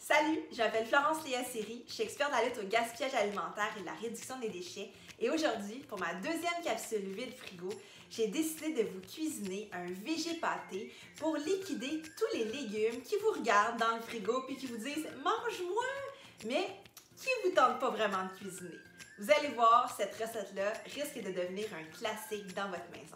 Salut, je m'appelle Florence Léa Siri, je suis experte à lutte au gaspillage alimentaire et la réduction des déchets. Et aujourd'hui, pour ma deuxième capsule vide frigo, j'ai décidé de vous cuisiner un végé pâté pour liquider tous les légumes qui vous regardent dans le frigo puis qui vous disent « mange-moi », mais qui vous tentent pas vraiment de cuisiner. Vous allez voir, cette recette-là risque de devenir un classique dans votre maison.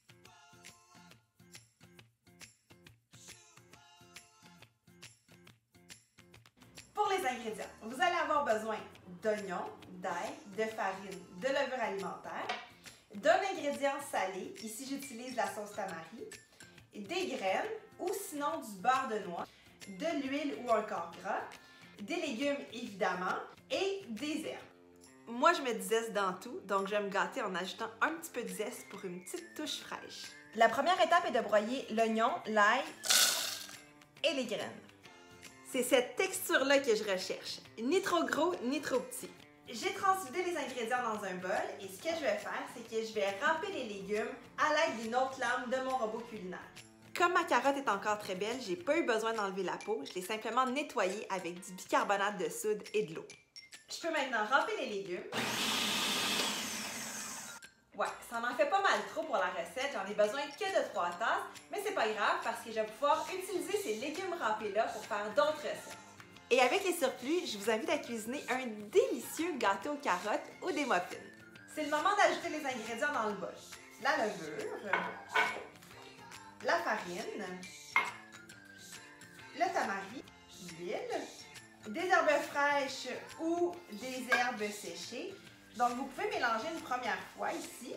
Pour les ingrédients, vous allez avoir besoin d'oignons, d'ail, de farine, de levure alimentaire, d'un ingrédient salé, ici j'utilise la sauce tamari, des graines ou sinon du beurre de noix, de l'huile ou un corps gras, des légumes évidemment et des herbes. Moi je mets du zeste dans tout, donc je vais me gâter en ajoutant un petit peu de zeste pour une petite touche fraîche. La première étape est de broyer l'oignon, l'ail et les graines. C'est cette texture-là que je recherche, ni trop gros, ni trop petit. J'ai transvidé les ingrédients dans un bol et ce que je vais faire, c'est que je vais râper les légumes à l'aide d'une autre lame de mon robot culinaire. Comme ma carotte est encore très belle, j'ai pas eu besoin d'enlever la peau, je l'ai simplement nettoyée avec du bicarbonate de soude et de l'eau. Je peux maintenant râper les légumes. Ouais, ça m'en fait pas mal trop pour la recette, j'en ai besoin que de 3 tasses, mais c'est pas grave parce que je vais pouvoir utiliser ces légumes râpés-là pour faire d'autres recettes. Et avec les surplus, je vous invite à cuisiner un délicieux gâteau aux carottes ou des muffins. C'est le moment d'ajouter les ingrédients dans le bol. La levure, la farine, le tamari, l'huile, des herbes fraîches ou des herbes séchées. Donc, vous pouvez mélanger une première fois ici.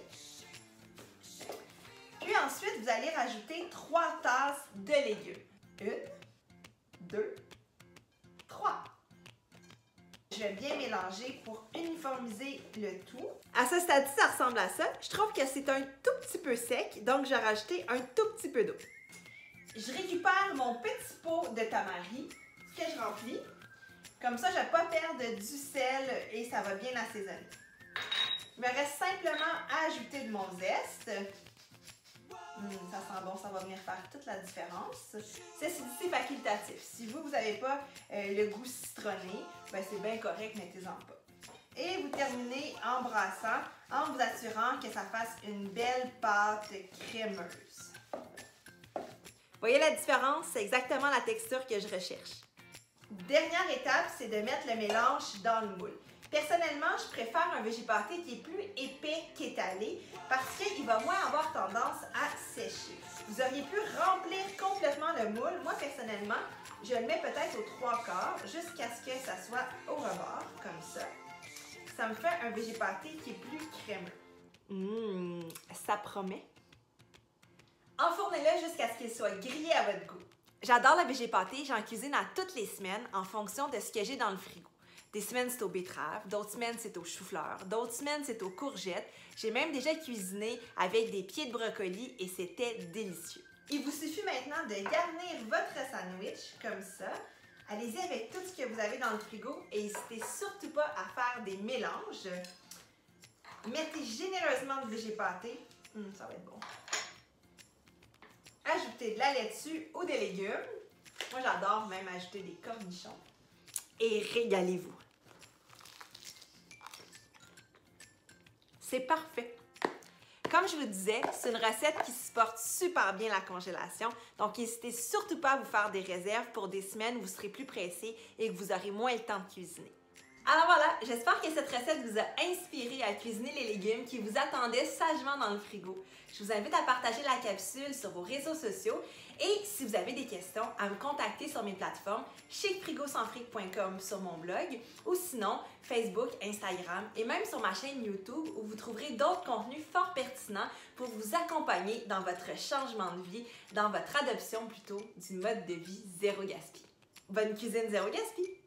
Puis ensuite, vous allez rajouter 3 tasses de légumes. 1, 2, 3. Je vais bien mélanger pour uniformiser le tout. À ce stade-ci, ça ressemble à ça. Je trouve que c'est un tout petit peu sec, donc je vais rajouter un tout petit peu d'eau. Je récupère mon petit pot de tamari que je remplis. Comme ça, je ne vais pas perdre du sel et ça va bien assaisonner. Il me reste simplement à ajouter de mon zeste. Ça sent bon, ça va venir faire toute la différence. Ceci dit, c'est facultatif. Si vous n'avez pas le goût citronné, ben c'est bien correct, mettez-en pas. Et vous terminez en brassant, en vous assurant que ça fasse une belle pâte crémeuse. Voyez la différence? C'est exactement la texture que je recherche. Dernière étape, c'est de mettre le mélange dans le moule. Personnellement, je préfère un végé pâté qui est plus épais qu'étalé parce qu'il va moins avoir tendance à sécher. Vous auriez pu remplir complètement le moule. Moi, personnellement, je le mets peut-être aux 3/4 jusqu'à ce que ça soit au rebord, comme ça. Ça me fait un végé pâté qui est plus crémeux. Ça promet. Enfournez-le jusqu'à ce qu'il soit grillé à votre goût. J'adore le végé pâté, j'en cuisine à toutes les semaines en fonction de ce que j'ai dans le frigo. Des semaines, c'est aux betteraves, d'autres semaines, c'est aux choux-fleurs, d'autres semaines, c'est aux courgettes. J'ai même déjà cuisiné avec des pieds de brocoli et c'était délicieux. Il vous suffit maintenant de garnir votre sandwich comme ça. Allez-y avec tout ce que vous avez dans le frigo et n'hésitez surtout pas à faire des mélanges. Mettez généreusement du végé pâté, ça va être bon. Ajoutez de la laitue ou des légumes. Moi, j'adore même ajouter des cornichons. Et régalez-vous. C'est parfait. Comme je vous disais, c'est une recette qui supporte super bien la congélation, donc n'hésitez surtout pas à vous faire des réserves pour des semaines où vous serez plus pressé et que vous aurez moins le temps de cuisiner. Alors voilà, j'espère que cette recette vous a inspiré à cuisiner les légumes qui vous attendaient sagement dans le frigo. Je vous invite à partager la capsule sur vos réseaux sociaux et si vous avez des questions, à me contacter sur mes plateformes chicfrigosansfric.com sur mon blog ou sinon Facebook, Instagram et même sur ma chaîne YouTube où vous trouverez d'autres contenus fort pertinents pour vous accompagner dans votre changement de vie, dans votre adoption plutôt du mode de vie zéro gaspille. Bonne cuisine zéro gaspille!